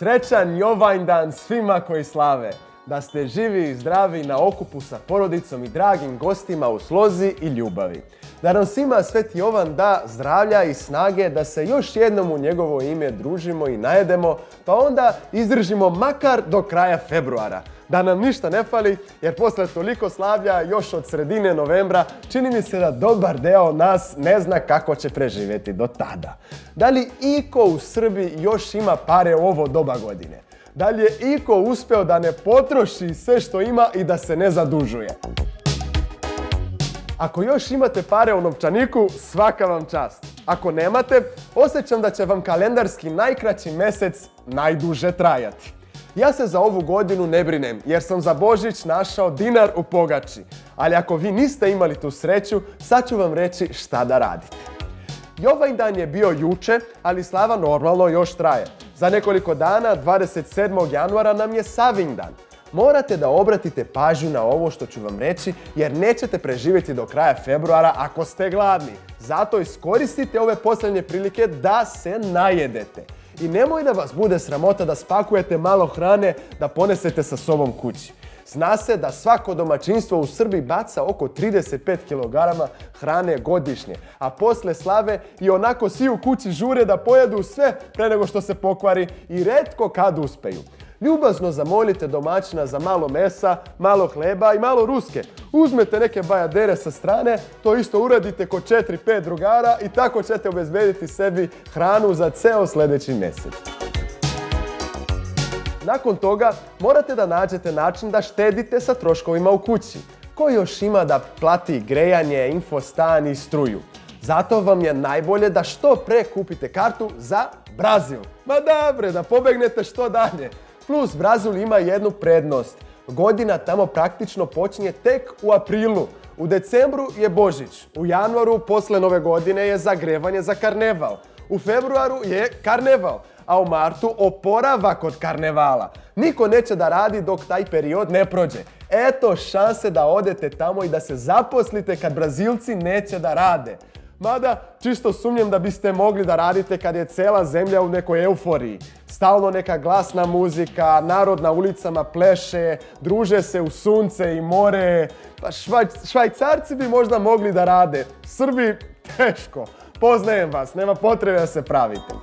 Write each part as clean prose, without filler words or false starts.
Srećan Jovanjdan svima koji slave. Da ste živi i zdravi na okupu sa porodicom i dragim gostima u slozi i ljubavi. Da nam svima Sveti Jovan da zdravlja i snage da se još jednom u njegovo ime družimo i najedemo, pa onda izdržimo makar do kraja februara. Da nam ništa ne fali, jer posle toliko slavlja, još od sredine novembra, čini mi se da dobar deo nas ne zna kako će preživjeti do tada. Da li iko u Srbiji još ima pare u ovo doba godine? Da li je iko uspeo da ne potroši sve što ima i da se ne zadužuje? Ako još imate pare u novčaniku, svaka vam čast. Ako nemate, osjećam da će vam kalendarski najkraći mjesec najduže trajati. Ja se za ovu godinu ne brinem, jer sam za Božić našao dinar u pogači. Ali ako vi niste imali tu sreću, sad ću vam reći šta da radite. Jovanjdan je bio juče, ali slava normalno još traje. Za nekoliko dana, 27. januara, nam je Savinjdan. Morate da obratite pažnju na ovo što ću vam reći, jer nećete preživjeti do kraja februara ako ste gladni. Zato iskoristite ove posljednje prilike da se najedete. I nemoj da vas bude sramota da spakujete malo hrane da ponesete sa sobom kući. Zna se da svako domaćinstvo u Srbiji baca oko 35 kg hrane godišnje, a posle slave i onako svi u kući žure da pojedu sve pre nego što se pokvari i retko kad uspeju. Ljubazno zamolite domaćina za malo mesa, malo hleba i malo ruske. Uzmete neke bajadere sa strane, to isto uradite kod 4-5 drugara i tako ćete obezbediti sebi hranu za ceo sljedeći mjesec. Nakon toga morate da nađete način da štedite sa troškovima u kući. Ko još ima da plati grejanje, infostan i struju? Zato vam je najbolje da što pre kupite kartu za Brazil. Ma dobre, da pobegnete što dalje. Plus, Brazil ima jednu prednost. Godina tamo praktično počinje tek u aprilu. U decembru je Božić. U januaru, posle nove godine, je zagrevanje za karneval. U februaru je karneval, a u martu oporavak od karnevala. Niko neće da radi dok taj period ne prođe. Eto šanse da odete tamo i da se zaposlite kad Brazilci neće da rade. Mada, čisto sumnjam da biste mogli da radite kad je cela zemlja u nekoj euforiji. Stalno neka glasna muzika, narod na ulicama pleše, druže se u sunce i more. Pa Švajcarci bi možda mogli da rade. Srbi, teško. Poznajem vas, nema potrebe da se pravite.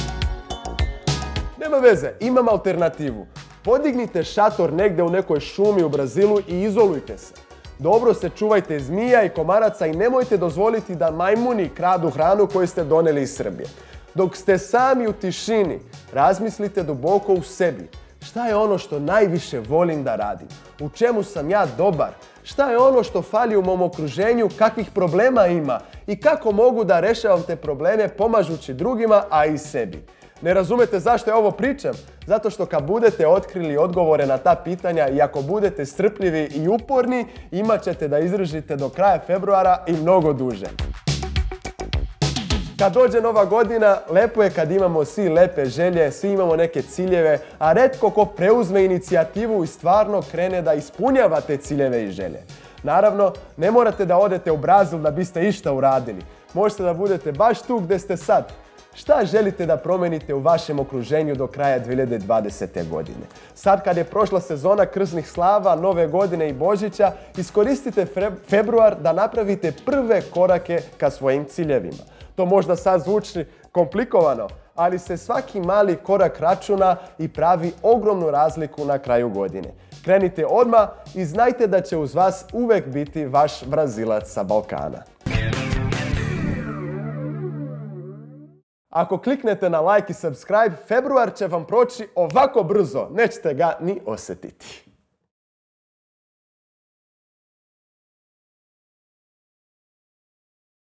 Nema veze, imam alternativu. Podignite šator negde u nekoj šumi u Brazilu i izolujte se. Dobro se čuvajte zmija i komaraca i nemojte dozvoliti da majmuni kradu hranu koju ste doneli iz Srbije. Dok ste sami u tišini, razmislite duboko u sebi. Šta je ono što najviše volim da radim? U čemu sam ja dobar? Šta je ono što fali u mom okruženju? Kakvih problema ima? I kako mogu da rešavam te probleme pomažući drugima, a i sebi? Ne razumete zašto ja ovo pričam? Zato što kad budete otkrili odgovore na ta pitanja i ako budete strpljivi i uporni, imat ćete da izdržite do kraja februara i mnogo duže. Kad dođe nova godina, lepo je kad imamo svi lepe želje, svi imamo neke ciljeve, a retko ko preuzme inicijativu i stvarno krene da ispunjava te ciljeve i želje. Naravno, ne morate da odete u Brazil da biste išta uradili. Možete da budete baš tu gde ste sad. Šta želite da promenite u vašem okruženju do kraja 2020. godine? Sad kad je prošla sezona krznih slava, nove godine i Božića, iskoristite februar da napravite prve korake ka svojim ciljevima. To možda sad zvuči komplikovano, ali se svaki mali korak računa i pravi ogromnu razliku na kraju godine. Krenite odmah i znajte da će uz vas uvek biti vaš Brazilac sa Balkana. Ako kliknete na like i subscribe, februar će vam proći ovako brzo, nećete ga ni osjetiti.